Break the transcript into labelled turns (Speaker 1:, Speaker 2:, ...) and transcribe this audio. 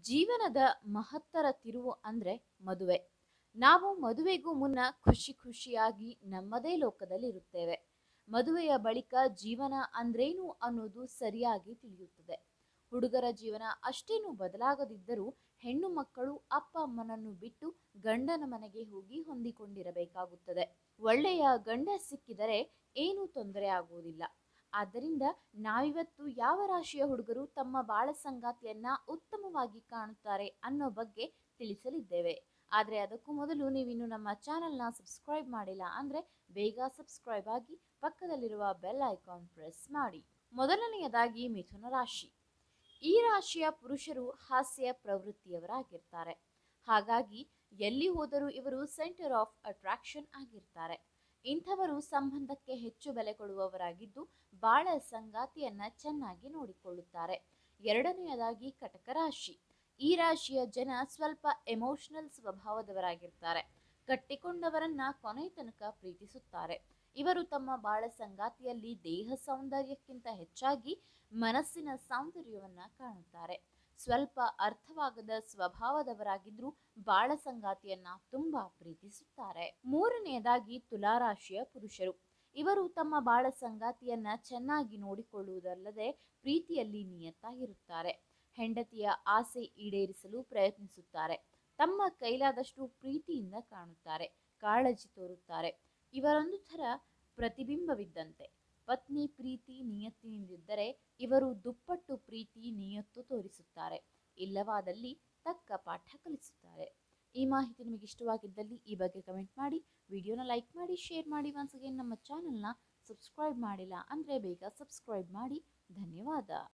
Speaker 1: ಜೀವನದ ಮಹತ್ತರ ತಿರುವು ಅಂದ್ರೆ ಮದುವೆ. ನಾವು ಮದುವೆಗೂ ಮುನ್ನ ಖುಷಿ ಖುಷಿಯಾಗಿ ನಮ್ಮದೇ ಲೋಕದಲ್ಲಿ ಇರುತ್ತೇವೆ. ಮದುವೆಯ ಬಳಿಕ ಜೀವನ ಅಂದ್ರೇನು ಅನ್ನೋದು ಸರಿಯಾಗಿ ತಿಳಿಯುತ್ತದೆ. ಹುಡುಗರ ಜೀವನ ಅಷ್ಟೇನು ಬದಲಾಗದಿದ್ದರೂ ಹೆಣ್ಣು ಮಕ್ಕಳು ಅಪ್ಪ ಅಮ್ಮನನ್ನು ಬಿಟ್ಟು ಗಂಡನ ಮನೆಗೆ ಹೋಗಿ ಹೊಂದಿಕೊಂಡಿರಬೇಕಾಗುತ್ತದೆ. ಒಳ್ಳೆಯ ಗಂಡ ಸಿಕ್ಕಿದರೆ ಏನೂ ತೊಂದರೆ ಆಗುವುದಿಲ್ಲ. ಆದ್ದರಿಂದ ನಾವಿವತ್ತು ಯಾವ ರಾಶಿಯ ಹುಡುಗರು ತಮ್ಮ ಬಾಳ ಸಂಗಾತಿಯನ್ನ ಉತ್ತಮವಾಗಿ ಕಾಣುತ್ತಾರೆ ಅನ್ನೋ ಬಗ್ಗೆ ತಿಳಿಸಲಿದ್ದೇವೆ. ಆದರೆ ಅದಕ್ಕೂ ಮೊದಲು ನೀವಿನ್ನು ನಮ್ಮ ಚಾನೆಲ್ನ ಸಬ್ಸ್ಕ್ರೈಬ್ ಮಾಡಿಲ್ಲ ಅಂದ್ರೆ ಬೇಗ ಸಬ್ಸ್ಕ್ರೈಬ್ ಆಗಿ ಪಕ್ಕದಲ್ಲಿರುವ ಬೆಲ್ ಐಕಾನ್ ಪ್ರೆಸ್ ಮಾಡಿ. ಮೊದಲನೆಯದಾಗಿ ಮಿಥುನ ರಾಶಿ. ಈ ರಾಶಿಯ ಪುರುಷರು ಹಾಸ್ಯ ಪ್ರವೃತ್ತಿಯವರಾಗಿರ್ತಾರೆ. ಹಾಗಾಗಿ ಎಲ್ಲಿ ಹೋದರೂ ಇವರು ಸೆಂಟರ್ ಆಫ್ ಅಟ್ರಾಕ್ಷನ್ ಆಗಿರ್ತಾರೆ. ಇಂಥವರು ಸಂಬಂಧಕ್ಕೆ ಹೆಚ್ಚು ಬೆಲೆ ಕೊಡುವವರಾಗಿದ್ದು ಬಾಳ ಸಂಗಾತಿಯನ್ನ ಚೆನ್ನಾಗಿ ನೋಡಿಕೊಳ್ಳುತ್ತಾರೆ. ಎರಡನೆಯದಾಗಿ ಕಟಕ ರಾಶಿ. ಈ ರಾಶಿಯ ಜನ ಸ್ವಲ್ಪ ಎಮೋಷನಲ್ ಸ್ವಭಾವದವರಾಗಿರ್ತಾರೆ. ಕಟ್ಟಿಕೊಂಡವರನ್ನ ಕೊನೆ ತನಕ ಪ್ರೀತಿಸುತ್ತಾರೆ. ಇವರು ತಮ್ಮ ಬಾಳ ಸಂಗಾತಿಯಲ್ಲಿ ದೇಹ ಸೌಂದರ್ಯಕ್ಕಿಂತ ಹೆಚ್ಚಾಗಿ ಮನಸ್ಸಿನ ಸೌಂದರ್ಯವನ್ನ ಕಾಣುತ್ತಾರೆ. ಸ್ವಲ್ಪ ಅರ್ಥವಾಗದ ಸ್ವಭಾವದವರಾಗಿದ್ರೂ ಬಾಳ ಸಂಗಾತಿಯನ್ನ ತುಂಬಾ ಪ್ರೀತಿಸುತ್ತಾರೆ. ಮೂರನೆಯದಾಗಿ ತುಲಾರಾಶಿಯ ಪುರುಷರು. ಇವರು ತಮ್ಮ ಬಾಳ ಸಂಗಾತಿಯನ್ನ ಚೆನ್ನಾಗಿ ನೋಡಿಕೊಳ್ಳುವುದಲ್ಲದೆ ಪ್ರೀತಿಯಲ್ಲಿ ನಿಯತ್ತಾಗಿರುತ್ತಾರೆ. ಹೆಂಡತಿಯ ಆಸೆ ಈಡೇರಿಸಲು ಪ್ರಯತ್ನಿಸುತ್ತಾರೆ. ತಮ್ಮ ಕೈಲಾದಷ್ಟು ಪ್ರೀತಿಯಿಂದ ಕಾಣುತ್ತಾರೆ, ಕಾಳಜಿ ತೋರುತ್ತಾರೆ. ಇವರೊಂದು ಥರ ಪ್ರತಿಬಿಂಬವಿದ್ದಂತೆ. ಪತ್ನಿ ಪ್ರೀತಿ ನಿಯತ್ತಿನಿಂದಿದ್ದರೆ ಇವರು ದುಪ್ಪಟ್ಟು ಪ್ರೀತಿ ನಿಯತ್ತು ತೋರಿಸುತ್ತಾರೆ. ಇಲ್ಲವಾದಲ್ಲಿ ತಕ್ಕ ಪಾಠ ಕಲಿಸುತ್ತಾರೆ. ಈ ಮಾಹಿತಿ ನಿಮಗೆ ಇಷ್ಟವಾಗಿದ್ದಲ್ಲಿ ಈ ಬಗ್ಗೆ ಕಮೆಂಟ್ ಮಾಡಿ, ವಿಡಿಯೋನ ಲೈಕ್ ಮಾಡಿ, ಶೇರ್ ಮಾಡಿ. ಒನ್ಸ್ ಅಗೇನ್ ನಮ್ಮ ಚಾನೆಲ್ನ ಸಬ್ಸ್ಕ್ರೈಬ್ ಮಾಡಿಲ್ಲ ಅಂದರೆ ಬೇಗ ಸಬ್ಸ್ಕ್ರೈಬ್ ಮಾಡಿ. ಧನ್ಯವಾದ.